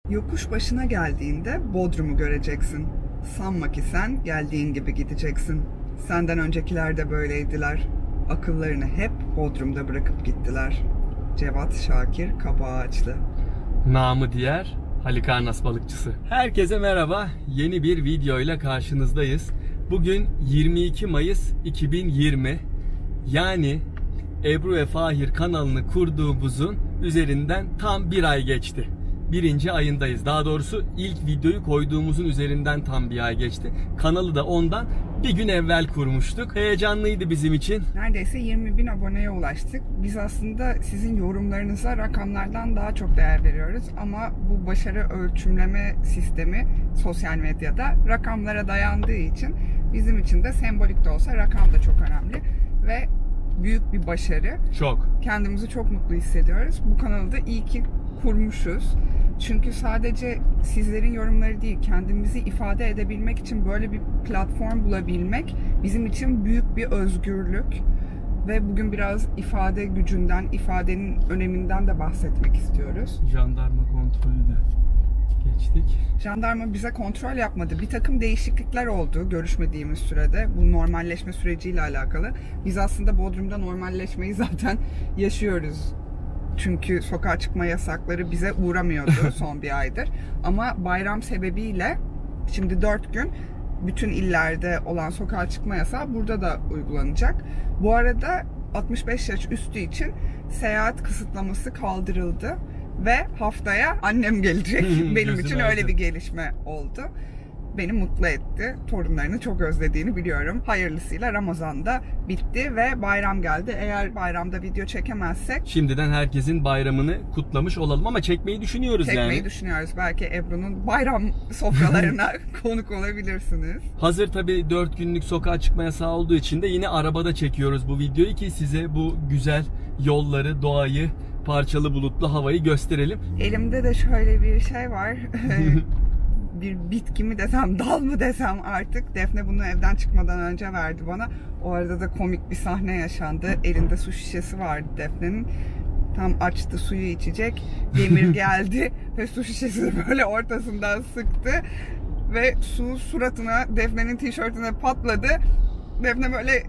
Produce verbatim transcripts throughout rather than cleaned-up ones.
Yokuş başına geldiğinde Bodrum'u göreceksin. Sanma ki sen geldiğin gibi gideceksin. Senden öncekiler de böyleydiler. Akıllarını hep Bodrum'da bırakıp gittiler. Cevat Şakir Kabaağaçlı. Namı diğer Halikarnas balıkçısı. Herkese merhaba. Yeni bir video ile karşınızdayız. Bugün yirmi iki Mayıs iki bin yirmi. Yani Ebru ve Fahir kanalını kurduğumuzun üzerinden tam bir ay geçti. Birinci ayındayız. Daha doğrusu ilk videoyu koyduğumuzun üzerinden tam bir ay geçti. Kanalı da ondan bir gün evvel kurmuştuk. Heyecanlıydı bizim için. Neredeyse yirmi bin aboneye ulaştık. Biz aslında sizin yorumlarınıza rakamlardan daha çok değer veriyoruz. Ama bu başarı ölçümleme sistemi sosyal medyada rakamlara dayandığı için bizim için de sembolik de olsa rakam da çok önemli. Ve büyük bir başarı. Çok. Kendimizi çok mutlu hissediyoruz. Bu kanalı da iyi ki kurmuşuz. Çünkü sadece sizlerin yorumları değil, kendimizi ifade edebilmek için böyle bir platform bulabilmek bizim için büyük bir özgürlük. Ve bugün biraz ifade gücünden, ifadenin öneminden de bahsetmek istiyoruz. Jandarma kontrolü de geçtik. Jandarma bize kontrol yapmadı. Bir takım değişiklikler oldu görüşmediğimiz sürede. Bu normalleşme süreciyle alakalı. Biz aslında Bodrum'da normalleşmeyi zaten yaşıyoruz. Çünkü sokağa çıkma yasakları bize uğramıyordu son bir aydır. Ama bayram sebebiyle şimdi dört gün bütün illerde olan sokağa çıkma yasağı burada da uygulanacak. Bu arada altmış beş yaş üstü için seyahat kısıtlaması kaldırıldı. Ve haftaya annem gelecek. Benim için öyle bir gelişme oldu. Beni mutlu etti. Torunlarını çok özlediğini biliyorum. Hayırlısıyla Ramazan'da bitti ve bayram geldi. Eğer bayramda video çekemezsek... Şimdiden herkesin bayramını kutlamış olalım ama çekmeyi düşünüyoruz çekmeyi yani. Çekmeyi düşünüyoruz. Belki Ebru'nun bayram sofralarına konuk olabilirsiniz. Hazır tabii dört günlük sokağa çıkma yasağı olduğu için de yine arabada çekiyoruz bu videoyu ki size bu güzel yolları, doğayı, parçalı bulutlu havayı gösterelim. Elimde de şöyle bir şey var. Bir bitki mi desem, dal mı desem artık. Defne bunu evden çıkmadan önce verdi bana. O arada da komik bir sahne yaşandı. Elinde su şişesi vardı Defne'nin. Tam açtı suyu içecek. Demir geldi ve su şişesini böyle ortasından sıktı. Ve su suratına, Defne'nin tişörtüne patladı. Defne böyle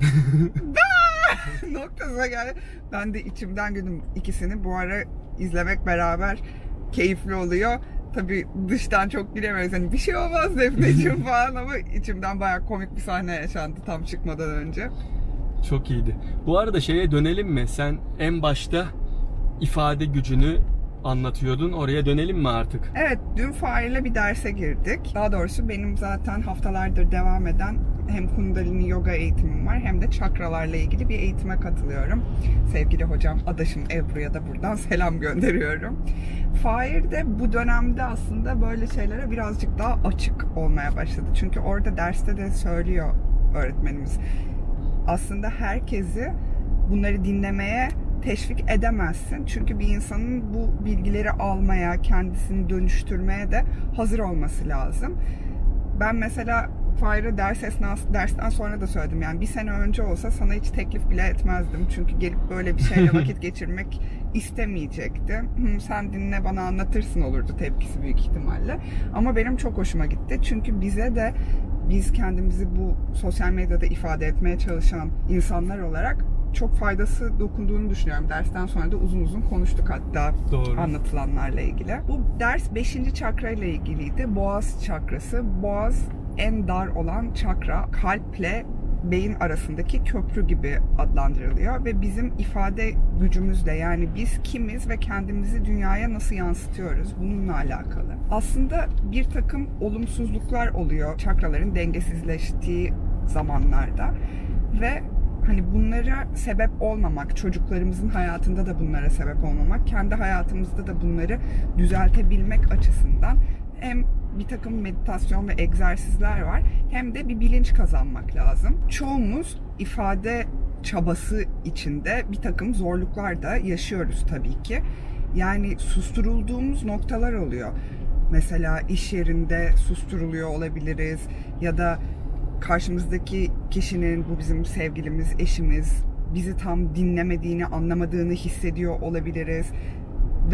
noktasına geldi. Ben de içimden güldüm. İkisini bu ara izlemek beraber keyifli oluyor. Tabii dıştan çok bilemiyoruz. Hani bir şey olmaz Defneciğim falan ama içimden bayağı komik bir sahne yaşandı tam çıkmadan önce. Çok iyiydi. Bu arada şeye dönelim mi? Sen en başta ifade gücünü anlatıyordun. Oraya dönelim mi artık? Evet, dün Fahir'le bir derse girdik. Daha doğrusu benim zaten haftalardır devam eden hem Kundalini yoga eğitimim var hem de çakralarla ilgili bir eğitime katılıyorum. Sevgili hocam, adaşım Ebru'ya da buradan selam gönderiyorum. Fahir de bu dönemde aslında böyle şeylere birazcık daha açık olmaya başladı. Çünkü orada derste de söylüyor öğretmenimiz. Aslında herkesi bunları dinlemeye teşvik edemezsin. Çünkü bir insanın bu bilgileri almaya, kendisini dönüştürmeye de hazır olması lazım. Ben mesela Fahir'e ders esnası, dersten sonra da söyledim. Yani bir sene önce olsa sana hiç teklif bile etmezdim. Çünkü gelip böyle bir şeyle vakit geçirmek istemeyecekti. Hı, sen dinle bana anlatırsın olurdu tepkisi büyük ihtimalle. Ama benim çok hoşuma gitti. Çünkü bize de biz kendimizi bu sosyal medyada ifade etmeye çalışan insanlar olarak çok faydası dokunduğunu düşünüyorum. Dersten sonra da uzun uzun konuştuk hatta. Doğru. Anlatılanlarla ilgili. Bu ders beşinci çakra ile ilgiliydi. Boğaz çakrası. Boğaz en dar olan çakra. Kalple beyin arasındaki köprü gibi adlandırılıyor ve bizim ifade gücümüzle, yani biz kimiz ve kendimizi dünyaya nasıl yansıtıyoruz bununla alakalı. Aslında bir takım olumsuzluklar oluyor çakraların dengesizleştiği zamanlarda ve hani bunlara sebep olmamak, çocuklarımızın hayatında da bunlara sebep olmamak, kendi hayatımızda da bunları düzeltebilmek açısından hem bir takım meditasyon ve egzersizler var hem de bir bilinç kazanmak lazım. Çoğumuz ifade çabası içinde bir takım zorluklar da yaşıyoruz tabii ki. Yani susturulduğumuz noktalar oluyor. Mesela iş yerinde susturuluyor olabiliriz ya da karşımızdaki kişinin, bu bizim sevgilimiz, eşimiz, bizi tam dinlemediğini, anlamadığını hissediyor olabiliriz. Ve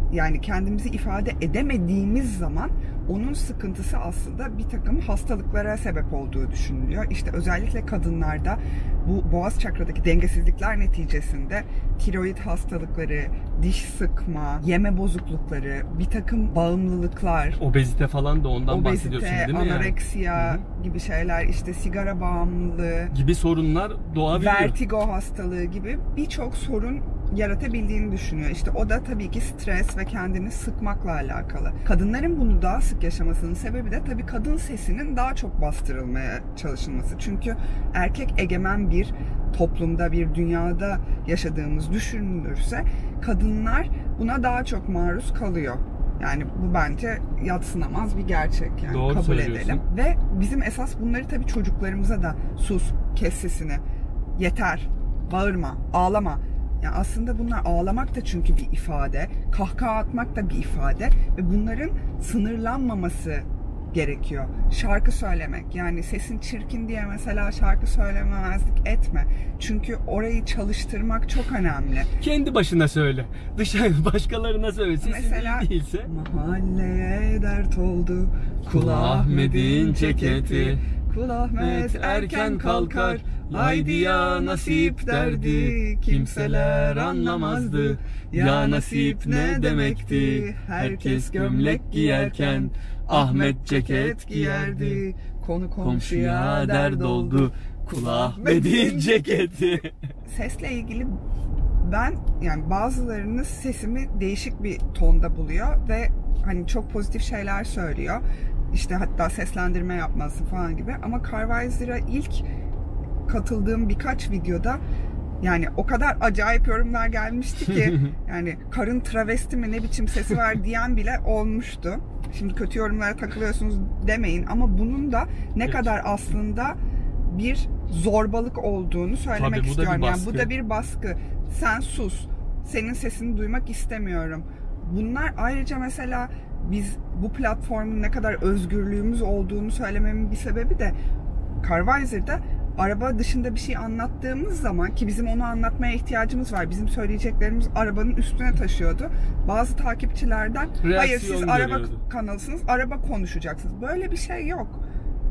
yani kendimizi ifade edemediğimiz zaman onun sıkıntısı aslında bir takım hastalıklara sebep olduğu düşünülüyor. İşte özellikle kadınlarda bu boğaz çakradaki dengesizlikler neticesinde tiroid hastalıkları, diş sıkma, yeme bozuklukları, bir takım bağımlılıklar, obezite falan da ondan obezite, bahsediyorsun değil mi? anoreksiya yani? gibi şeyler, işte sigara bağımlılığı gibi sorunlar doğabiliyor. Vertigo hastalığı gibi birçok sorun yaratabildiğini düşünüyor. İşte o da tabii ki stres ve kendini sıkmakla alakalı. Kadınların bunu daha sık yaşamasının sebebi de tabii kadın sesinin daha çok bastırılmaya çalışılması. Çünkü erkek egemen bir toplumda, bir dünyada yaşadığımız düşünülürse kadınlar buna daha çok maruz kalıyor. Yani bu bence yadsınamaz bir gerçek, yani Doğru kabul söylüyorsun. edelim. Ve bizim esas bunları tabii çocuklarımıza da sus, kes sesini, yeter, bağırma, ağlama. Yani aslında bunlar, ağlamak da çünkü bir ifade, kahkaha atmak da bir ifade ve bunların sınırlanmaması gerekiyor. Şarkı söylemek, yani sesin çirkin diye mesela şarkı söylememezlik etme. Çünkü orayı çalıştırmak çok önemli. Kendi başına söyle. Dışarı başkalarına söyle. Sesin Mesela iyi değilse. Mahalleye dert oldu Kul Ahmet'in ceketi. Kul Ahmet erken kalkar, haydi ya nasip derdi, kimseler anlamazdı. Ya nasip ne demekti, herkes gömlek giyerken Ahmet ceket giyerdi. Konu komşuya dert oldu, Kul Ahmet'in ceketi. Sesle ilgili ben, yani bazılarınız sesimi değişik bir tonda buluyor ve hani çok pozitif şeyler söylüyor. İşte hatta seslendirme yapması falan gibi. Ama Carvisor'a ilk katıldığım birkaç videoda yani o kadar acayip yorumlar gelmişti ki yani karın travesti mi, ne biçim sesi var diyen bile olmuştu. Şimdi kötü yorumlara takılıyorsunuz demeyin ama bunun da ne evet. kadar aslında bir zorbalık olduğunu söylemek Tabii, bu istiyorum. Yani baskı. bu da bir baskı. Sen sus. Senin sesini duymak istemiyorum. Bunlar ayrıca mesela biz bu platformun ne kadar özgürlüğümüz olduğunu söylememin bir sebebi de Carvisor'da araba dışında bir şey anlattığımız zaman, ki bizim onu anlatmaya ihtiyacımız var. Bizim söyleyeceklerimiz arabanın üstüne taşıyordu. Bazı takipçilerden reaksiyon hayır siz araba görüyordu. kanalısınız, araba konuşacaksınız. Böyle bir şey yok.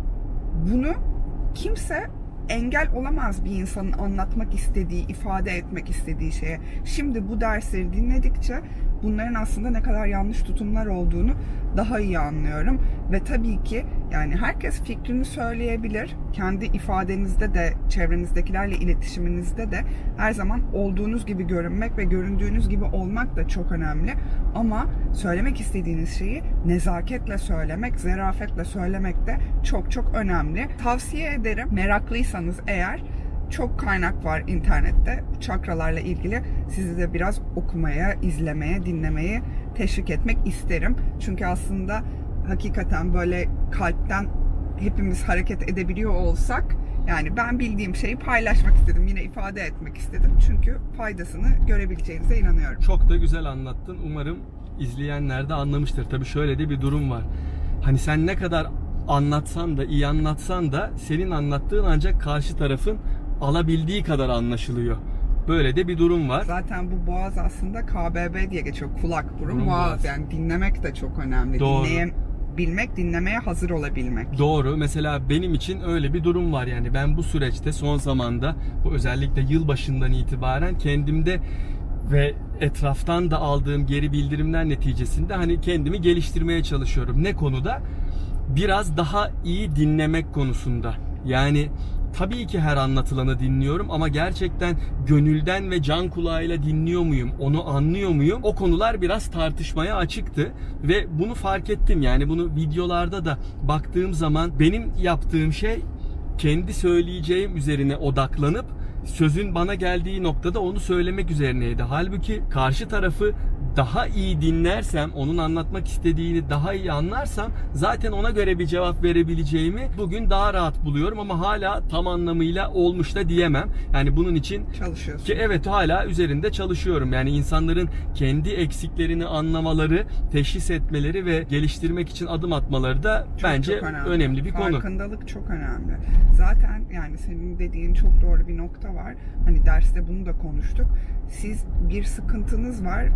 Bunu kimse engel olamaz bir insanın anlatmak istediği, ifade etmek istediği şeye. Şimdi bu dersleri dinledikçe bunların aslında ne kadar yanlış tutumlar olduğunu daha iyi anlıyorum. Ve tabii ki yani herkes fikrini söyleyebilir. Kendi ifadenizde de, çevrenizdekilerle iletişiminizde de her zaman olduğunuz gibi görünmek ve göründüğünüz gibi olmak da çok önemli. Ama söylemek istediğiniz şeyi nezaketle söylemek, zarafetle söylemek de çok çok önemli. Tavsiye ederim, meraklıysanız eğer, çok kaynak var internette çakralarla ilgili. Sizi de biraz okumaya, izlemeye, dinlemeye teşvik etmek isterim. Çünkü aslında hakikaten böyle kalpten hepimiz hareket edebiliyor olsak, yani ben bildiğim şeyi paylaşmak istedim, yine ifade etmek istedim. Çünkü faydasını görebileceğinize inanıyorum. Çok da güzel anlattın. Umarım izleyenler de anlamıştır. Tabii şöyle de bir durum var. Hani sen ne kadar anlatsan da, iyi anlatsan da senin anlattığın ancak karşı tarafın alabildiği kadar anlaşılıyor. Böyle de bir durum var. Zaten bu boğaz aslında K B B diye geçiyor. Kulak, burun, Burun, boğaz. boğaz. Yani dinlemek de çok önemli. Doğru. Dinleyebilmek, dinlemeye hazır olabilmek. Doğru. Mesela benim için öyle bir durum var. Yani ben bu süreçte son zamanda, bu özellikle yılbaşından itibaren kendimde ve etraftan da aldığım geri bildirimler neticesinde hani kendimi geliştirmeye çalışıyorum. Ne konuda? Biraz daha iyi dinlemek konusunda. Yani tabii ki her anlatılanı dinliyorum ama gerçekten gönülden ve can kulağıyla dinliyor muyum? Onu anlıyor muyum? O konular biraz tartışmaya açıktı ve bunu fark ettim. Yani bunu videolarda da baktığım zaman benim yaptığım şey kendi söyleyeceğim üzerine odaklanıp sözün bana geldiği noktada onu söylemek üzerineydi. Halbuki karşı tarafı daha iyi dinlersem, onun anlatmak istediğini daha iyi anlarsam zaten ona göre bir cevap verebileceğimi bugün daha rahat buluyorum ama hala tam anlamıyla olmuş da diyemem. Yani bunun için çalışıyorsun. Ki evet, hala üzerinde çalışıyorum. Yani insanların kendi eksiklerini anlamaları, teşhis etmeleri ve geliştirmek için adım atmaları da Çok, bence çok önemli. önemli bir konu. Farkındalık çok önemli. Zaten yani senin dediğin çok doğru bir nokta var. Hani derste bunu da konuştuk. Siz bir sıkıntınız var ve paylaşmak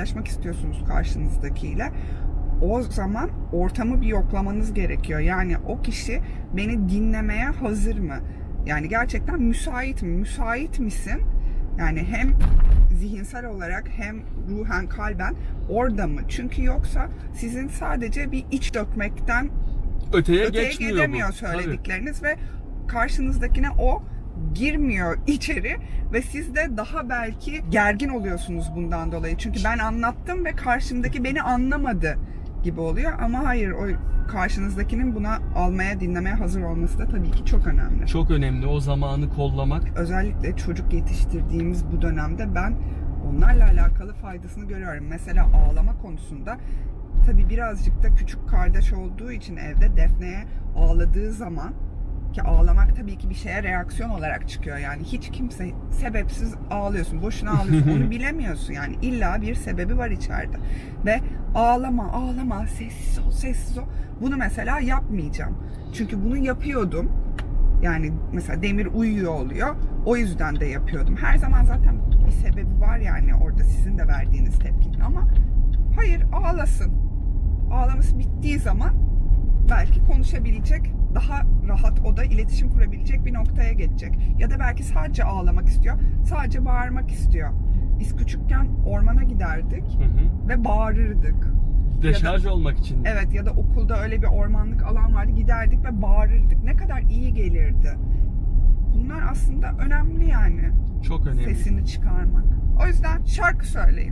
anlaşmak istiyorsunuz karşınızdakiyle. O zaman ortamı bir yoklamanız gerekiyor. Yani o kişi beni dinlemeye hazır mı? Yani gerçekten müsait mi? Müsait misin? Yani hem zihinsel olarak hem ruhen, kalben orada mı? Çünkü yoksa sizin sadece bir iç dökmekten öteye, öteye geçmiyor gidemiyor bu. söyledikleriniz. Tabii. Ve karşınızdakine o girmiyor içeri ve siz de daha belki gergin oluyorsunuz bundan dolayı. Çünkü ben anlattım ve karşımdaki beni anlamadı gibi oluyor. Ama hayır, o karşınızdakinin buna almaya, dinlemeye hazır olması da tabii ki çok önemli. Çok önemli o zamanı kollamak. Özellikle çocuk yetiştirdiğimiz bu dönemde ben onlarla alakalı faydasını görüyorum. Mesela ağlama konusunda tabii birazcık da küçük kardeş olduğu için evde Defne'ye ağladığı zaman, ki ağlamak tabii ki bir şeye reaksiyon olarak çıkıyor. Yani hiç kimse sebepsiz ağlıyorsun, boşuna ağlıyorsun, onu bilemiyorsun. Yani illa bir sebebi var içeride. Ve ağlama, ağlama, sessiz ol, sessiz ol. Bunu mesela yapmayacağım. Çünkü bunu yapıyordum. Yani mesela Demir uyuyor oluyor. O yüzden de yapıyordum. Her zaman zaten bir sebebi var yani orada sizin de verdiğiniz tepkinin. Ama hayır, ağlasın. Ağlaması bittiği zaman belki konuşabilecek, daha rahat o da iletişim kurabilecek bir noktaya geçecek. Ya da belki sadece ağlamak istiyor, sadece bağırmak istiyor. Biz küçükken ormana giderdik hı hı. ve bağırırdık. Deşarj da, olmak için. Evet, ya da okulda öyle bir ormanlık alan vardı, giderdik ve bağırırdık. Ne kadar iyi gelirdi. Bunlar aslında önemli yani. Çok önemli. Sesini çıkarmak. O yüzden şarkı söyleyin.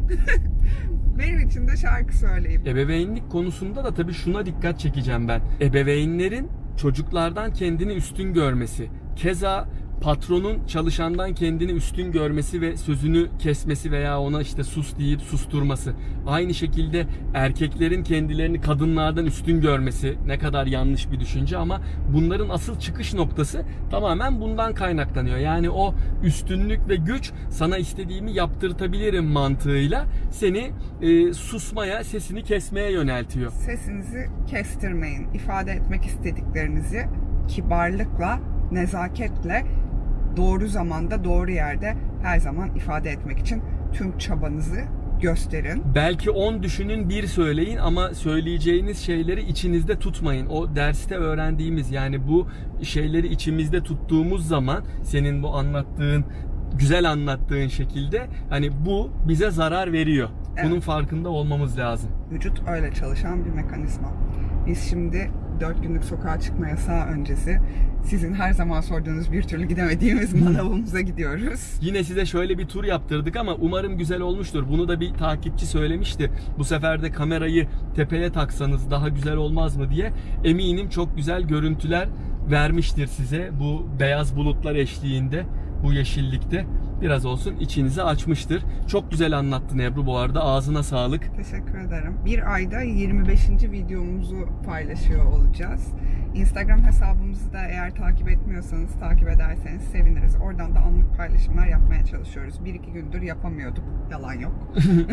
Benim için de şarkı söyleyeyim. Ebeveynlik konusunda da tabii şuna dikkat çekeceğim ben. Ebeveynlerin çocuklardan kendini üstün görmesi, keza patronun çalışandan kendini üstün görmesi ve sözünü kesmesi veya ona işte sus deyip susturması. Aynı şekilde erkeklerin kendilerini kadınlardan üstün görmesi ne kadar yanlış bir düşünce, ama bunların asıl çıkış noktası tamamen bundan kaynaklanıyor. Yani o üstünlük ve güç, sana istediğimi yaptırtabilirim mantığıyla seni e, susmaya, sesini kesmeye yöneltiyor. Sesinizi kestirmeyin. İfade etmek istediklerinizi kibarlıkla, nezaketle, doğru zamanda, doğru yerde her zaman ifade etmek için tüm çabanızı gösterin. Belki on düşünün, bir söyleyin, ama söyleyeceğiniz şeyleri içinizde tutmayın. O derste öğrendiğimiz, yani bu şeyleri içimizde tuttuğumuz zaman senin bu anlattığın, güzel anlattığın şekilde hani bu bize zarar veriyor. Evet. Bunun farkında olmamız lazım. Vücut öyle çalışan bir mekanizma. Biz şimdi dört günlük sokağa çıkma yasağı öncesi sizin her zaman sorduğunuz bir türlü gidemediğimiz manavımıza gidiyoruz. Yine size şöyle bir tur yaptırdık ama umarım güzel olmuştur. Bunu da bir takipçi söylemişti. Bu sefer de kamerayı tepeye taksanız daha güzel olmaz mı diye. Eminim çok güzel görüntüler vermiştir size bu beyaz bulutlar eşliğinde, bu yeşillikte. Biraz olsun içinizi açmıştır. Çok güzel anlattın Ebru bu arada. Ağzına sağlık. Teşekkür ederim. Bir ayda yirmi beşinci videomuzu paylaşıyor olacağız. Instagram hesabımızı da eğer takip etmiyorsanız, takip ederseniz seviniriz. Oradan da anlık paylaşımlar yapmaya çalışıyoruz. Bir iki gündür yapamıyorduk. Yalan yok.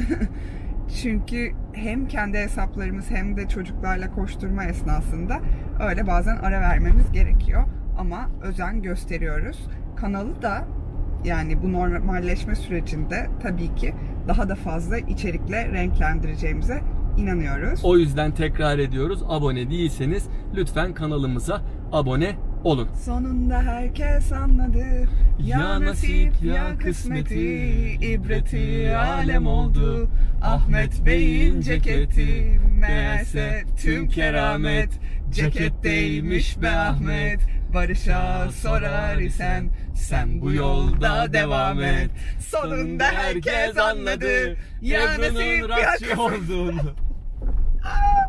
Çünkü hem kendi hesaplarımız hem de çocuklarla koşturma esnasında öyle bazen ara vermemiz gerekiyor. Ama özen gösteriyoruz. Kanalı da yani bu normalleşme sürecinde tabii ki daha da fazla içerikle renklendireceğimize inanıyoruz. O yüzden tekrar ediyoruz. Abone değilseniz lütfen kanalımıza abone olun. Sonunda herkes anladı. Ya, ya nasip ya kısmeti, ibreti alem oldu. Ahmet Bey'in ceketi, meğerse tüm keramet ceketteymiş be Ahmet. Barış'a sorar isen sen bu yolda devam et. Sonunda herkes anladı. Ya nasip ya kısmeti olduğunu.